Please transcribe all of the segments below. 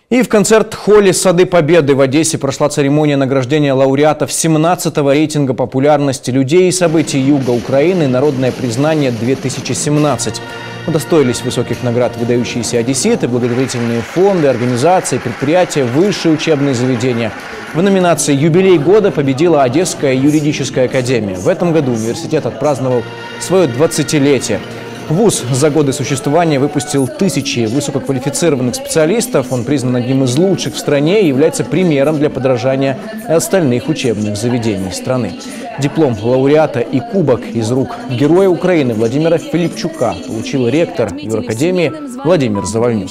И в концерт-холле «Сады Победы» в Одессе прошла церемония награждения лауреатов 17-го рейтинга популярности людей и событий Юга Украины «Народное признание 2017». Удостоились высоких наград выдающиеся одесситы, благотворительные фонды, организации, предприятия, высшие учебные заведения. В номинации «Юбилей года» победила Одесская юридическая академия. В этом году университет отпраздновал свое 20-летие. ВУЗ за годы существования выпустил тысячи высококвалифицированных специалистов. Он признан одним из лучших в стране и является примером для подражания остальных учебных заведений страны. Диплом лауреата и кубок из рук Героя Украины Владимира Филипчука получил ректор юракадемии Владимир Завальнюк.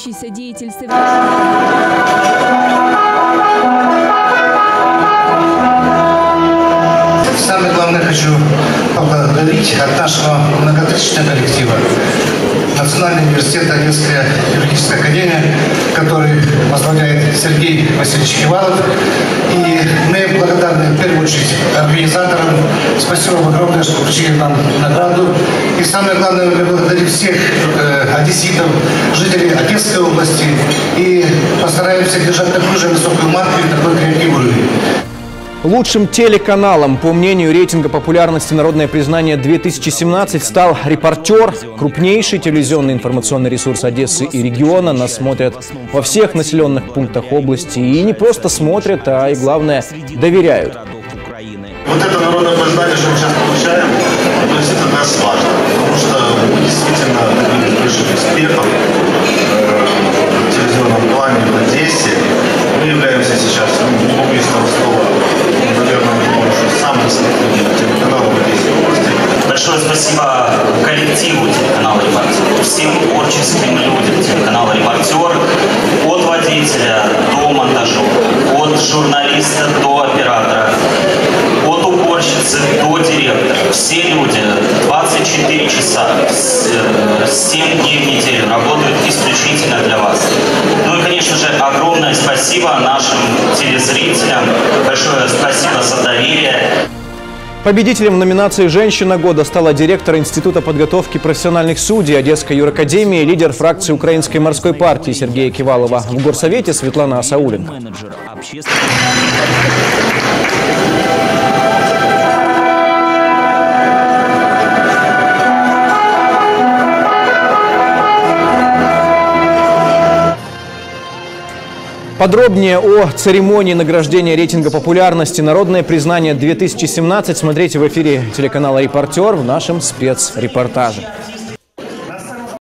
Самое главное, хочу поблагодарить от нашего многотысячного коллектива Национальный университет Одесская юридическая академия, который возглавляет Сергей Васильевич Кивалов. И мы благодарны в первую очередь организаторам. Спасибо вам огромное, что вручили нам награду. И самое главное, мы благодарим всех одесситов, жителей Одесской области. И постараемся держать такую же высокую марку и такой крепкий уровень. Лучшим телеканалом, по мнению рейтинга популярности «Народное признание 2017», стал «Репортер». Крупнейший телевизионный информационный ресурс Одессы и региона. Нас смотрят во всех населенных пунктах области. И не просто смотрят, а и, главное, доверяют. Вот это народное признание, что мы сейчас получаем, это действительно для нас важно. Потому что мы действительно добились больших успехов в телевизионном плане в Одессе. Мы являемся сейчас, убийством слова, наверное, самым смотренным телеканалом в Одесской области. Большое спасибо коллективу телеканала «Репортер», всем творческим людям телеканала «Репортер», от водителя до монтажера, от журналиста до оператора, от уборщицы до директора. Все люди 24 часа, 7 дней в неделю работают исключительно для вас. Ну и, конечно же, огромное спасибо нашим телезрителям. Большое спасибо за доверие. Победителем в номинации «Женщина года» стала директор Института подготовки профессиональных судей Одесской юракадемии, лидер фракции Украинской морской партии Сергея Кивалова. В горсовете Светлана Асауленко. Подробнее о церемонии награждения рейтинга популярности «Народное признание 2017» смотрите в эфире телеканала «Репортер» в нашем спецрепортаже.